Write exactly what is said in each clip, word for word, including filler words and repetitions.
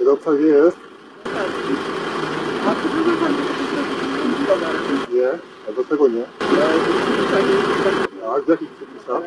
Kierowca nie jest? Nie, a do tego nie. A w jakich przepisach?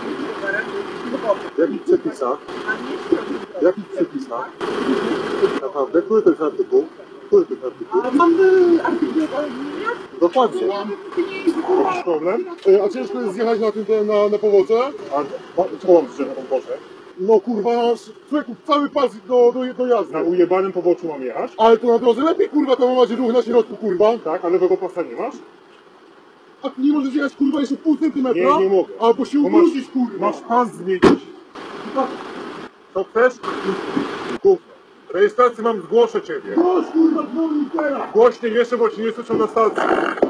W jakich przepisach? W jakich przepisach? Naprawdę? Który to jest artykuł? Który to jest artykuł? A mam artykuł. Dokładnie. Jakiś problem? E, A ciężko jest zjechać na tym, na, na powodze? A co mam zjechać na tą powodze? No kurwa, człowieku, cały pas do, do, do jazdy. Na ujebanym poboczu mam jechać? Ale to na drodze lepiej, kurwa, tam macie ruch na środku, kurwa. Tak, a lewego pasa nie masz? A ty nie możesz jechać, kurwa, jeszcze pół centymetra? Nie, nie mogę. Albo się ubrudzić, kurwa. Masz pas zmienić. Co chcesz? Gówno. Rejestrację mam, zgłoszę ciebie. Głoś, kurwa, dzwoni teraz. Głośniej jeszcze, bo ci nie słyszą na stacji.